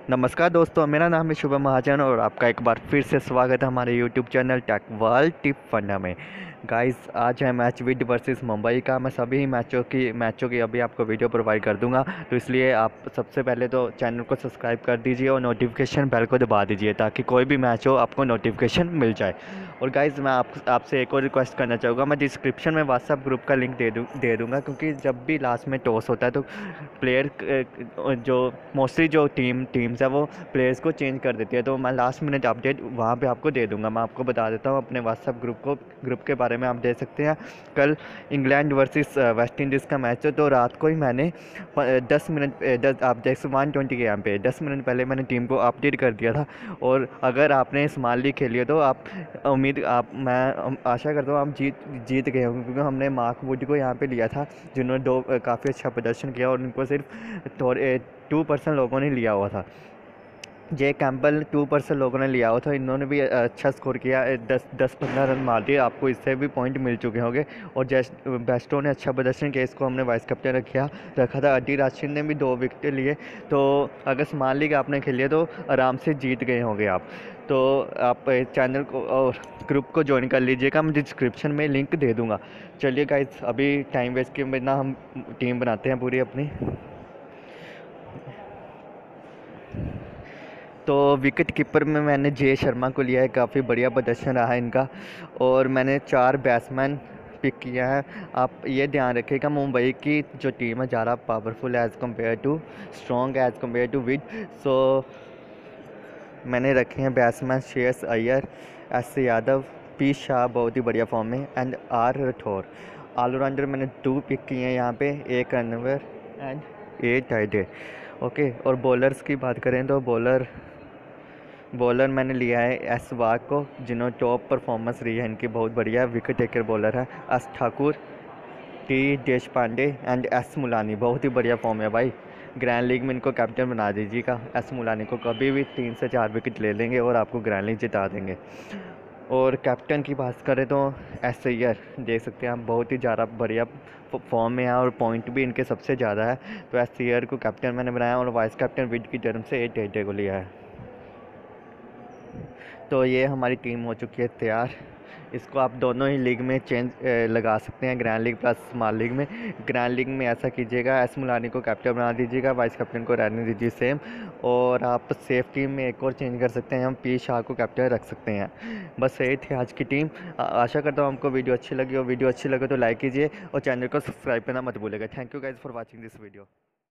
नमस्कार दोस्तों, मेरा नाम है शुभम महाजन और आपका एक बार फिर से स्वागत है हमारे YouTube channel tech world tip funda में। गाइस, आज है मैच विड वर्सेस मुंबई का। मैं सभी मैचों की अभी आपको वीडियो प्रोवाइड कर दूंगा, तो इसलिए आप सबसे पहले तो चैनल को सब्सक्राइब कर दीजिए और नोटिफिकेशन बेल को दबा दीजिए ताकि कोई भी मैच हो आपको नोटिफिकेशन मिल जाए। और गाइस, मैं आपसे एक और रिक्वेस्ट करना चाहूँगा। मैं डिस्क्रिप्शन में व्हाट्सअप ग्रुप का लिंक दे दूँगा, क्योंकि जब भी लास्ट में टॉस होता है तो प्लेयर जो मोस्टली जो टीम्स है वो प्लेयर्स को चेंज कर देती है, तो मैं लास्ट मिनट अपडेट वहाँ पे आपको दे दूंगा। मैं आपको बता देता हूँ अपने व्हाट्सएप ग्रुप के बारे में। आप देख सकते हैं, कल इंग्लैंड वर्सेस वेस्ट इंडीज़ का मैच है, तो रात को ही मैंने 10 मिनट आप देख 120 के यहाँ पे 10 मिनट पहले मैंने टीम को अपडेट कर दिया था। और अगर आपने स्मॉल लीग खेली है तो मैं आशा करता हूँ आप जीत गए होंगे, क्योंकि हमने मार्क वुड को यहाँ पे लिया था, जिन्होंने काफ़ी अच्छा प्रदर्शन किया और उनको सिर्फ थोड़े 2% लोगों ने लिया हुआ था। जे कैंपबेल 2% लोगों ने लिया हुआ था, इन्होंने भी अच्छा स्कोर किया, 10-15 रन मार दिए। आपको इससे भी पॉइंट मिल चुके होंगे। और बेस्टो ने अच्छा प्रदर्शन किया, इसको हमने वाइस कैप्टन रखा था। अडी राशिद ने भी 2 विकेट लिए। तो अगर स्मॉल लीग आपने खेली है तो आराम से जीत गए होंगे आप। तो आप चैनल को और ग्रुप को ज्वाइन कर लीजिएगा, मैं डिस्क्रिप्शन में लिंक दे दूँगा। चलिए गाइस, अभी टाइम वेस्ट किए बिना हम टीम बनाते हैं पूरी अपनी। तो विकेट कीपर में मैंने जे शर्मा को लिया है, काफ़ी बढ़िया प्रदर्शन रहा है इनका। और मैंने 4 बैट्समैन पिक किया है। आप ये ध्यान रखिएगा, मुंबई की जो टीम है ज़्यादा powerful as compare to strong as compare to with. So मैंने रखे हैं batsman Shreyas Iyer, S Yadav, P Shah बहुत ही बढ़िया फॉर्म में, एंड आर राठौर। ऑलराउंडर मैंने 2 पिक किए हैं यहाँ पे, एक रनवर एंड 8 टाइडे। ओके, और बॉलर्स की बात करें तो बॉलर मैंने लिया है एस वाग को, जिन्होंने टॉप परफॉर्मेंस रही है इनकी, बहुत बढ़िया विकेट टेकर बॉलर है। S Thakur, T Deshpande and S Mulani, बहुत ही बढ़िया फॉर्म है भाई। ग्रैंड लीग में इनको कैप्टन बना दीजिएगा। एस मुलानी को कभी भी 3 से 4 विकेट ले लेंगे और आपको ग्रैंड लीग जिता देंगे। और कैप्टन की बात करें तो एस अय्यर, देख सकते हैं आप, बहुत ही ज़्यादा बढ़िया फॉर्म में है और पॉइंट भी इनके सबसे ज़्यादा है। तो एस अय्यर को कैप्टन मैंने बनाया और वाइस कैप्टन विड की तरफ से 8 टेटे को लिया है। तो ये हमारी टीम हो चुकी है तैयार। इसको आप दोनों ही लीग में लगा सकते हैं, grand league plus small league में। ग्रैंड लीग में ऐसा कीजिएगा, एस मुलानी को कैप्टन बना दीजिएगा, वाइस कैप्टन को रहने दीजिए सेम। और आप सेफ टीम में एक और चेंज कर सकते हैं, हम पी शाह को कैप्टन रख सकते हैं। बस यही थी आज की टीम। आशा करता हूँ आपको वीडियो अच्छी लगी, और वीडियो अच्छी लगे तो लाइक कीजिए और चैनल को सब्सक्राइब करना मत भूलिएगा। Thank you guys for watching this video.